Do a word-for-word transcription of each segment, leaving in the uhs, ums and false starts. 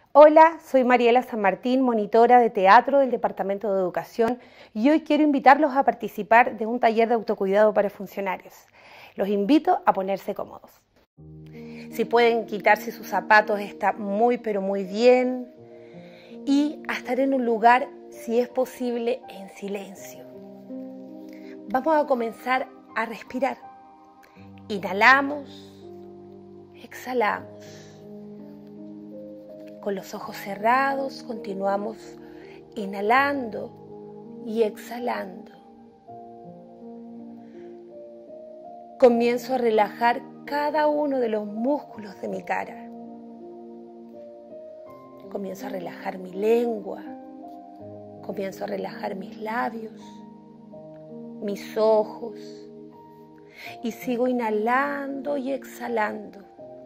Hola, soy Mariela San Martín, monitora de teatro del Departamento de Educación, y hoy quiero invitarlos a participar de un taller de autocuidado para funcionarios. Los invito a ponerse cómodos. Si pueden quitarse sus zapatos está muy pero muy bien, y a estar en un lugar, si es posible, en silencio. Vamos a comenzar a respirar. Inhalamos, exhalamos. Con los ojos cerrados continuamos inhalando y exhalando. Comienzo a relajar cada uno de los músculos de mi cara. Comienzo a relajar mi lengua. Comienzo a relajar mis labios, mis ojos. Y sigo inhalando y exhalando.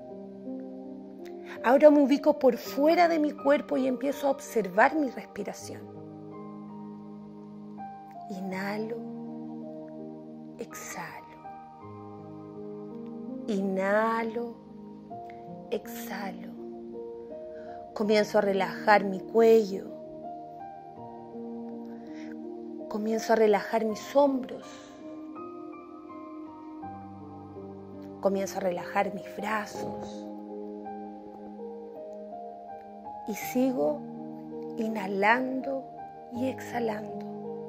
Ahora me ubico por fuera de mi cuerpo y empiezo a observar mi respiración. Inhalo, exhalo. Inhalo, exhalo. Comienzo a relajar mi cuello. Comienzo a relajar mis hombros. Comienzo a relajar mis brazos. Y sigo inhalando y exhalando.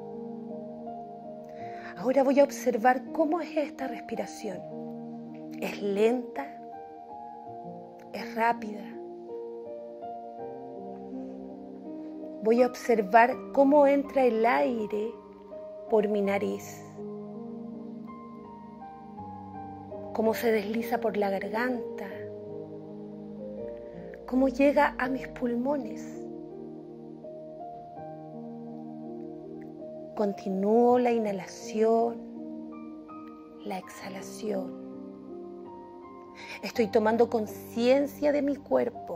Ahora voy a observar cómo es esta respiración. ¿Es lenta? ¿Es rápida? Voy a observar cómo entra el aire por mi nariz. Cómo se desliza por la garganta. Cómo llega a mis pulmones. Continúo la inhalación, la exhalación. Estoy tomando conciencia de mi cuerpo.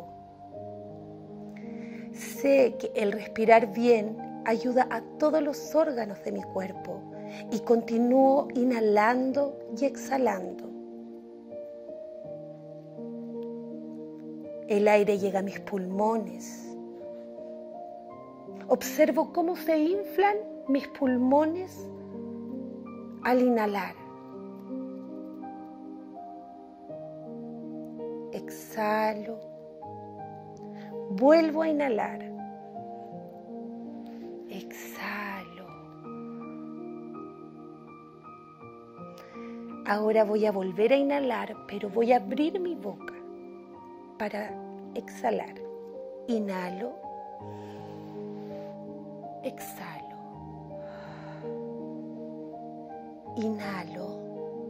Sé que el respirar bien ayuda a todos los órganos de mi cuerpo y continúo inhalando y exhalando. El aire llega a mis pulmones. Observo cómo se inflan mis pulmones al inhalar. Exhalo. Vuelvo a inhalar. Exhalo. Ahora voy a volver a inhalar, pero voy a abrir mi boca para exhalar. Inhalo, exhalo, inhalo,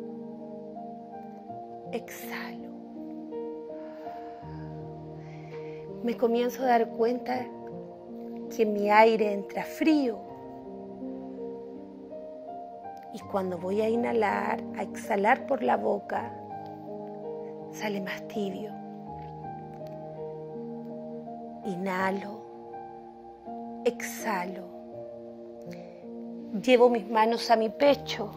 exhalo. Me comienzo a dar cuenta que mi aire entra frío y cuando voy a inhalar, a exhalar por la boca, sale más tibio. Inhalo, exhalo, llevo mis manos a mi pecho,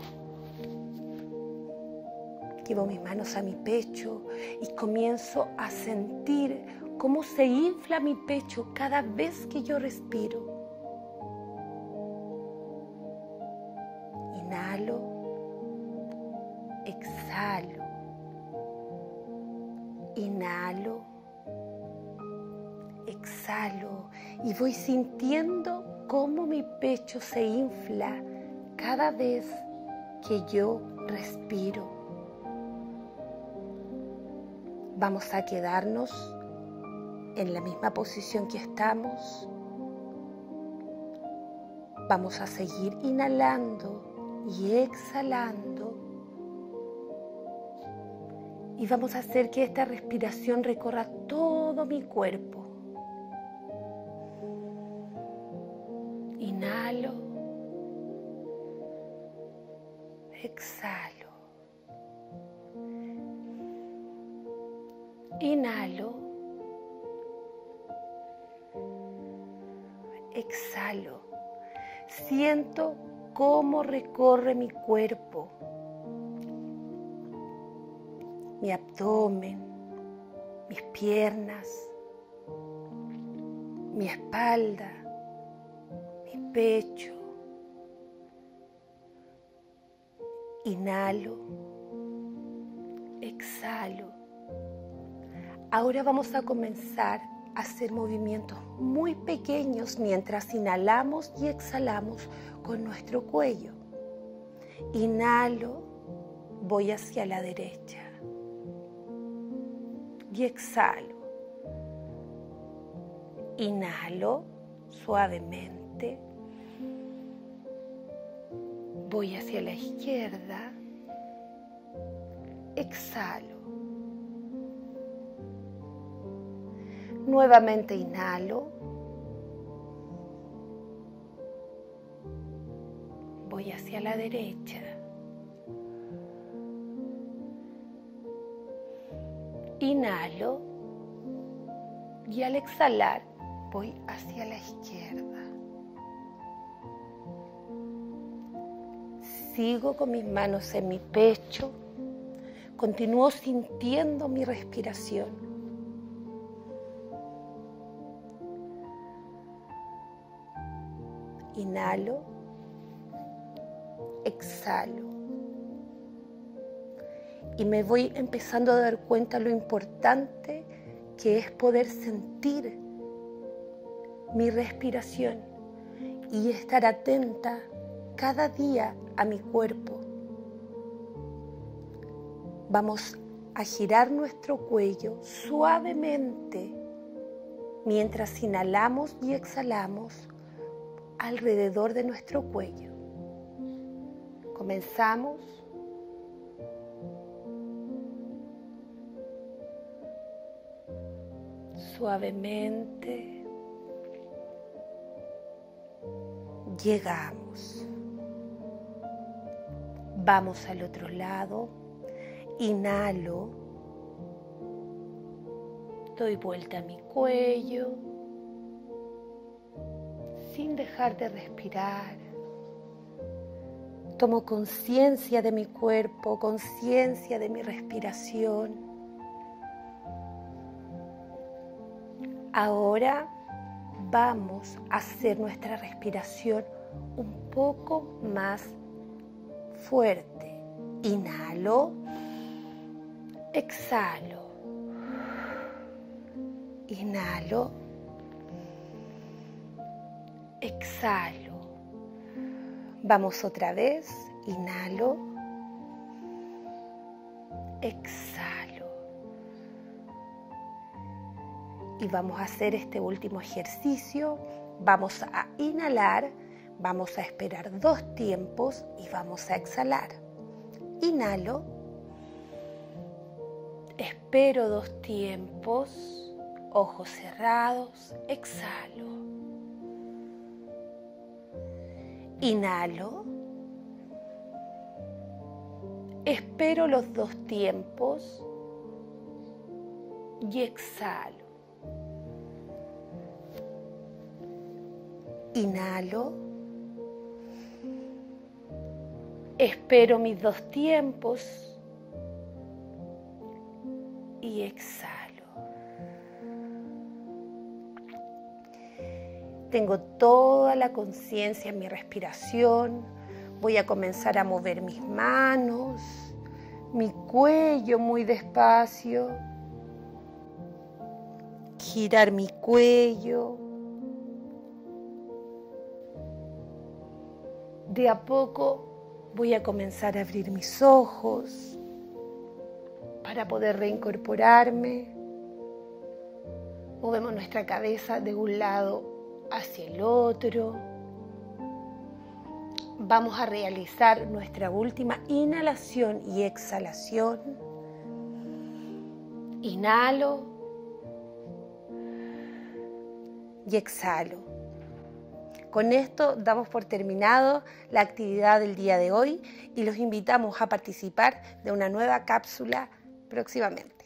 llevo mis manos a mi pecho y comienzo a sentir cómo se infla mi pecho cada vez que yo respiro. Inhalo, exhalo, inhalo, exhalo y voy sintiendo cómo mi pecho se infla cada vez que yo respiro. Vamos a quedarnos en la misma posición que estamos. Vamos a seguir inhalando y exhalando. Y vamos a hacer que esta respiración recorra todo mi cuerpo. Inhalo, exhalo, inhalo, exhalo. Siento cómo recorre mi cuerpo, mi abdomen, mis piernas, mi espalda, mi pecho. Inhalo, exhalo. Ahora vamos a comenzar a hacer movimientos muy pequeños mientras inhalamos y exhalamos con nuestro cuello. Inhalo, voy hacia la derecha y exhalo. Inhalo suavemente, voy hacia la izquierda, exhalo. Nuevamente inhalo, voy hacia la derecha, inhalo y al exhalar voy hacia la izquierda. Sigo con mis manos en mi pecho, continúo sintiendo mi respiración. Inhalo, exhalo y me voy empezando a dar cuenta lo importante que es poder sentir mi respiración y estar atenta cada día a mi cuerpo. Vamos a girar nuestro cuello suavemente mientras inhalamos y exhalamos alrededor de nuestro cuello. Comenzamos. Suavemente. Llegamos. Vamos al otro lado. Inhalo. Doy vuelta a mi cuello. Sin dejar de respirar, tomo conciencia de mi cuerpo, conciencia de mi respiración. Ahora vamos a hacer nuestra respiración un poco más fuerte. Inhalo, exhalo, inhalo, exhalo. Vamos otra vez. Inhalo. Exhalo. Y vamos a hacer este último ejercicio. Vamos a inhalar. Vamos a esperar dos tiempos y vamos a exhalar. Inhalo. Espero dos tiempos. Ojos cerrados. Exhalo. Inhalo, espero los dos tiempos y exhalo. Inhalo, espero mis dos tiempos y exhalo. Tengo toda la conciencia en mi respiración. Voy a comenzar a mover mis manos, mi cuello muy despacio. Girar mi cuello. De a poco voy a comenzar a abrir mis ojos para poder reincorporarme. Movemos nuestra cabeza de un lado hacia el otro. Vamos a realizar nuestra última inhalación y exhalación. Inhalo y exhalo. Con esto damos por terminado la actividad del día de hoy y los invitamos a participar de una nueva cápsula próximamente.